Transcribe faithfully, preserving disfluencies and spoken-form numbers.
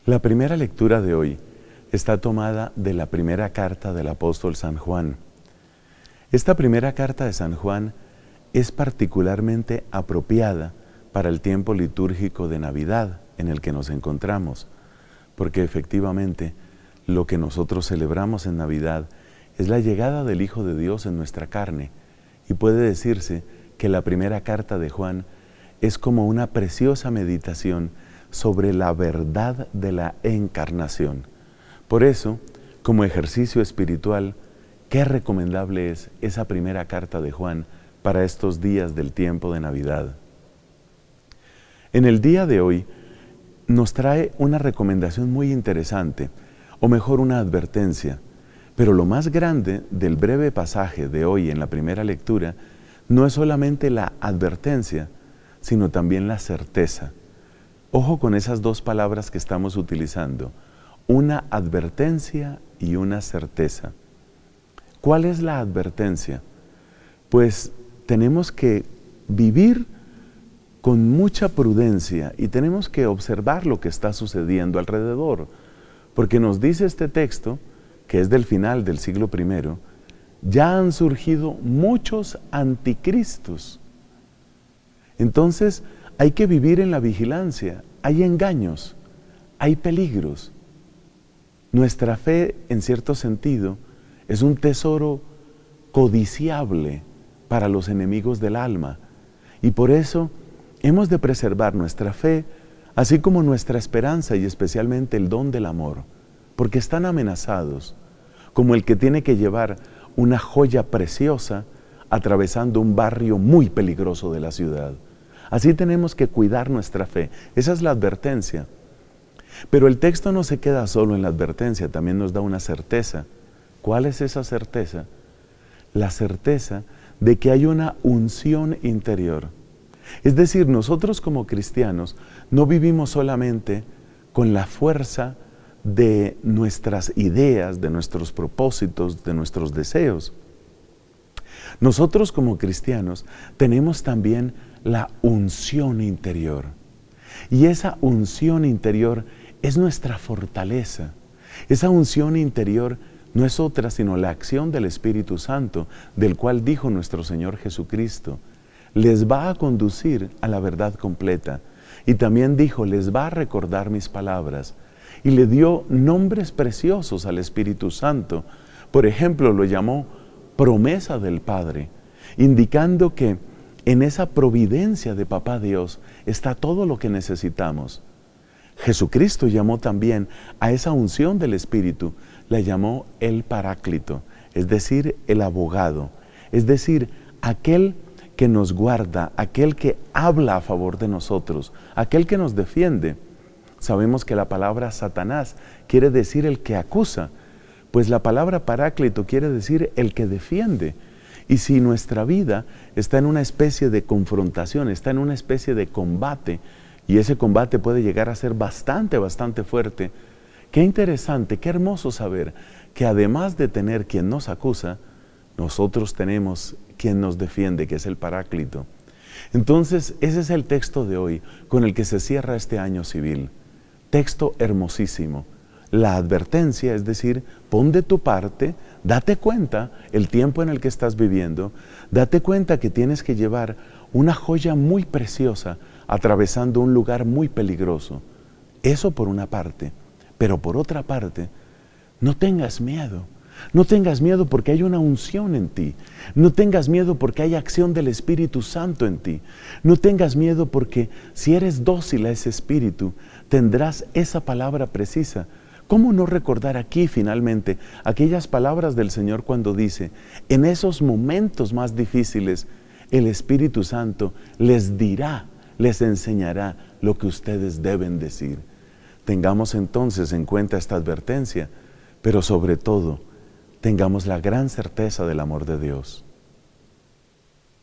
La primera lectura de hoy está tomada de la primera carta del apóstol San Juan. Esta primera carta de San Juan es particularmente apropiada para el tiempo litúrgico de Navidad en el que nos encontramos, porque efectivamente lo que nosotros celebramos en Navidad es la llegada del Hijo de Dios en nuestra carne, y puede decirse que la primera carta de Juan es como una preciosa meditación sobre la verdad de la encarnación. Por eso, como ejercicio espiritual, qué recomendable es esa primera carta de Juan para estos días del tiempo de Navidad. En el día de hoy nos trae una recomendación muy interesante, o mejor una advertencia, pero lo más grande del breve pasaje de hoy en la primera lectura no es solamente la advertencia, sino también la certeza. Ojo con esas dos palabras que estamos utilizando, una advertencia y una certeza. ¿Cuál es la advertencia? Pues tenemos que vivir con mucha prudencia y tenemos que observar lo que está sucediendo alrededor, porque nos dice este texto, que es del final del siglo primero, ya han surgido muchos anticristos. Entonces hay que vivir en la vigilancia, hay engaños, hay peligros. Nuestra fe, en cierto sentido, es un tesoro codiciable para los enemigos del alma, y por eso hemos de preservar nuestra fe, así como nuestra esperanza y especialmente el don del amor, porque están amenazados, como el que tiene que llevar una joya preciosa atravesando un barrio muy peligroso de la ciudad. Así tenemos que cuidar nuestra fe. Esa es la advertencia. Pero el texto no se queda solo en la advertencia, también nos da una certeza. ¿Cuál es esa certeza? La certeza de que hay una unción interior. Es decir, nosotros como cristianos no vivimos solamente con la fuerza de nuestras ideas, de nuestros propósitos, de nuestros deseos. Nosotros como cristianos tenemos también la unción interior. Y esa unción interior es nuestra fortaleza. Esa unción interior no es otra sino la acción del Espíritu Santo, del cual dijo nuestro Señor Jesucristo, les va a conducir a la verdad completa. Y también dijo, les va a recordar mis palabras. Y le dio nombres preciosos al Espíritu Santo. Por ejemplo, lo llamó promesa del Padre, indicando que en esa providencia de Papá Dios está todo lo que necesitamos. Jesucristo llamó también a esa unción del Espíritu, la llamó el Paráclito, es decir, el abogado, es decir, aquel que nos guarda, aquel que habla a favor de nosotros, aquel que nos defiende. Sabemos que la palabra Satanás quiere decir el que acusa, pues la palabra Paráclito quiere decir el que defiende. Y si nuestra vida está en una especie de confrontación, está en una especie de combate, y ese combate puede llegar a ser bastante, bastante fuerte, qué interesante, qué hermoso saber que además de tener quien nos acusa, nosotros tenemos quien nos defiende, que es el Paráclito. Entonces, ese es el texto de hoy con el que se cierra este año civil. Texto hermosísimo. La advertencia, es decir, pon de tu parte, date cuenta el tiempo en el que estás viviendo, date cuenta que tienes que llevar una joya muy preciosa atravesando un lugar muy peligroso. Eso por una parte, pero por otra parte, no tengas miedo. No tengas miedo porque hay una unción en ti. No tengas miedo porque hay acción del Espíritu Santo en ti. No tengas miedo porque si eres dócil a ese Espíritu, tendrás esa palabra precisa. ¿Cómo no recordar aquí finalmente aquellas palabras del Señor cuando dice, en esos momentos más difíciles, el Espíritu Santo les dirá, les enseñará lo que ustedes deben decir? Tengamos entonces en cuenta esta advertencia, pero sobre todo, tengamos la gran certeza del amor de Dios.